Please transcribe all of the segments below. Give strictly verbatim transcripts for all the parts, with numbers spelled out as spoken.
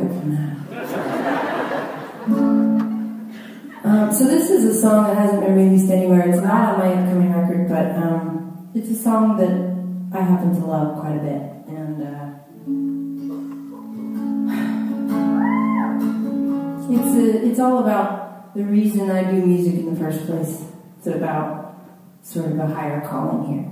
record from that. um, so this is a song that hasn't been released anywhere. It's not on my upcoming record, but um, it's a song that I happen to love quite a bit. And uh, it's, a, it's all about the reason I do music in the first place. It's about sort of a higher calling here.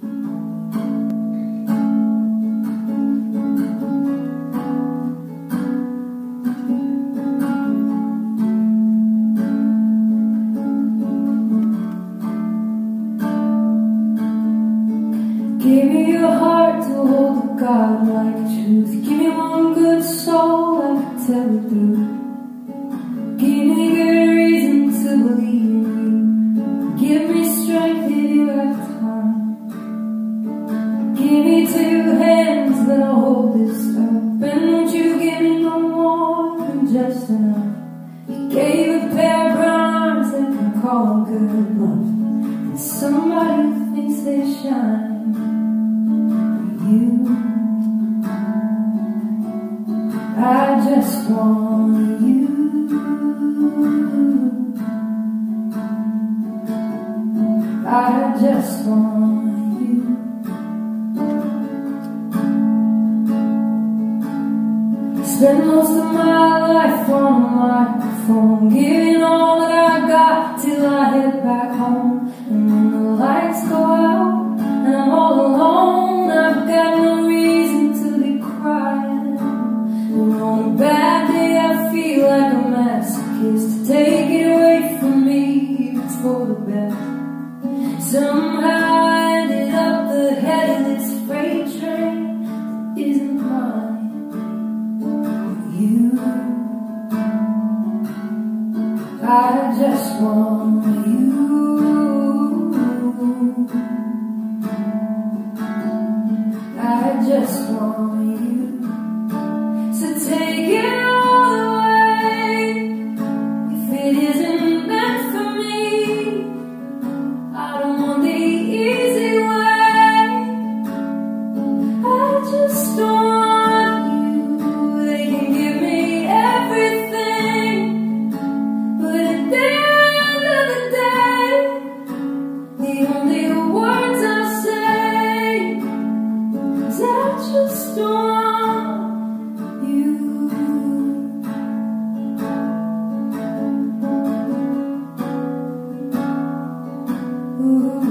Give me your heart to hold a God-like truth. Give me one good soul I can tell it through. Give me good reason to believe in you. Give me strength if you have time. Give me two hands that'll hold this up. And won't you give me no more than just enough? You gave a pair of brown arms that can call them good love. And somebody who thinks they shine. You, I just want you. I just want you. Spend most of my life on a microphone, giving all that I got till I head back home. And when the lights go out and I'm all alone, I've got no reason to be crying. And on a bad day I feel like a masochist. Take it away from me if it's for the best. Somehow I ended up the head of this freight train that isn't mine. But you, I just want you. I just want you. So take it all away. If it isn't meant for me, I don't want the easy way. I just want you. They can give me everything, but at the end of the day, the only words I say is I just want you. Ooh.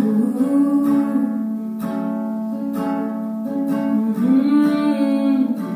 Mm-hmm.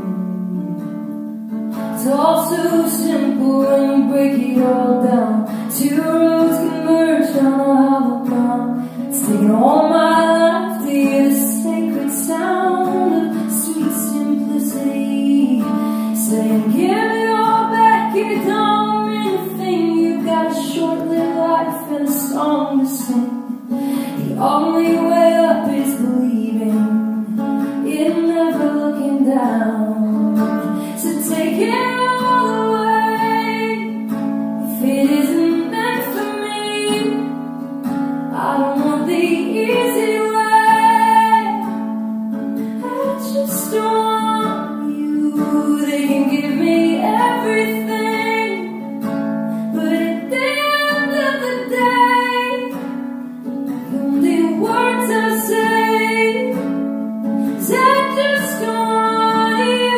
It's all so simple when you break it all down. Two roads converge, I don't know how they'll come. It's taken all my life to hear the sacred sound of sweet simplicity, saying give it all back if it don't mean a thing. You've got a short-lived life and a song to sing. The only way up is believing in never looking down. So take it all away. If it isn't meant for me, I don't want the easy way. I just want you. They can give me everything, but at the end of the day, the only words I say is I just want you.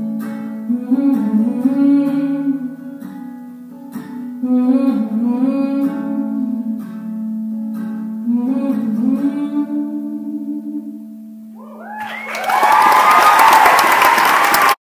Mm-hmm. Mm-hmm.